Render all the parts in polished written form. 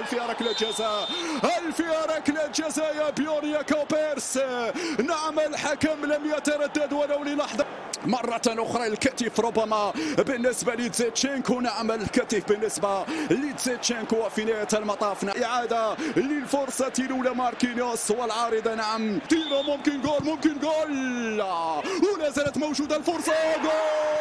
هل فيها ركلة جزاء؟ هل فيها ركلة جزاء يا بيونيا كوبيرس؟ نعم الحكم لم يتردد ولو للحظة. مرة أخرى الكتف ربما بالنسبة لتزيتشينكو. نعم الكتف بالنسبة لتزيتشينكو. وفي نهاية المطاف إعادة للفرصة الأولى ماركينيوس والعارضة. نعم تيرو ممكن جول، ممكن جول، ولا زالت موجودة الفرصة. جول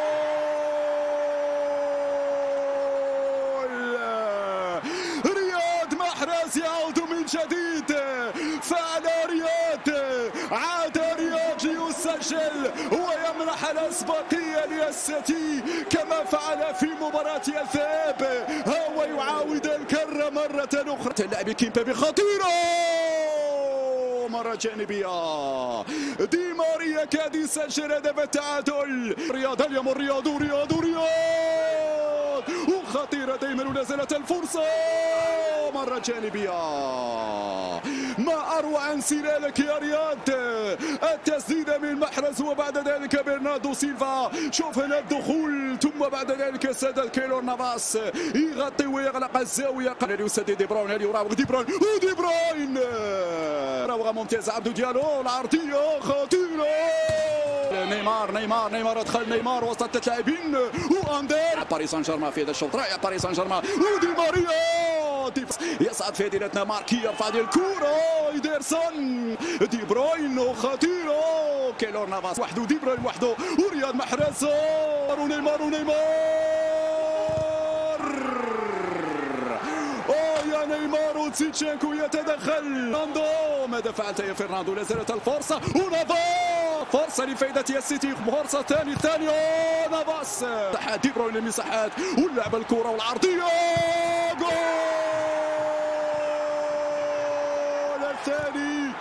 رياض محرز يعود من جديد. فعل رياض، عاد رياض ليسجل ويمنح الأسبقية للسيتي كما فعل في مباراة الذهاب. هو يعاود الكرة مرة أخرى. اللاعب كيمبابي خطيرة، مرة جانبية. دي ماريا كاد يسجل هدف التعادل. رياض اليوم، رياض وخطيرة دائما ولا زالت الفرصة. مرة جانبية. ما أروع انسلالك يا رياض. التسديدة من محرز وبعد ذلك برناردو سيلفا. شوف هنا الدخول ثم بعد ذلك سدد كيلور نافاس يغطي ويغلق الزاوية. قال يسدد دي بروين، هل يراوغ دي بروين ودي بروين. مراوغة ممتازة عبدو ديالو، العرضية خطيرة. نيمار ادخل نيمار وسط ثلاث لاعبين واندر. باريس سان جيرمان في هذا الشوط رائع. باريس سان جيرمان ودي ماريا يصعد في ديرتنا ماركي يرفع ديال الكرة. إيدرسون دي بروين خطيرة. كيلور نافاس وحده، دي بروين وحده، ورياض محرز ونيمار. يا نيمار وتزيتشينكو يتدخل. ماذا فعلت يا فرناندو؟ لا زالت الفرصة ونافاس، فرصة لفائدة السيتي، فرصة ثانية نافاس. دي بروين المساحات ولعب الكرة والعرضية. جول الثاني.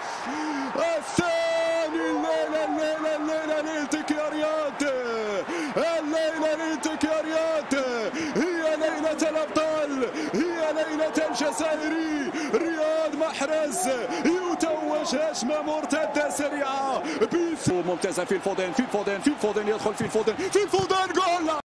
الليلة ليلتك يا رياض. الليلة ليلتك يا رياض. هي ليلة الأبطال، هي ليلة الجزائري. رياض محرز يتوج هجمة مرتدة سريعة ممتازة في الفودن يدخل في الفودن. جول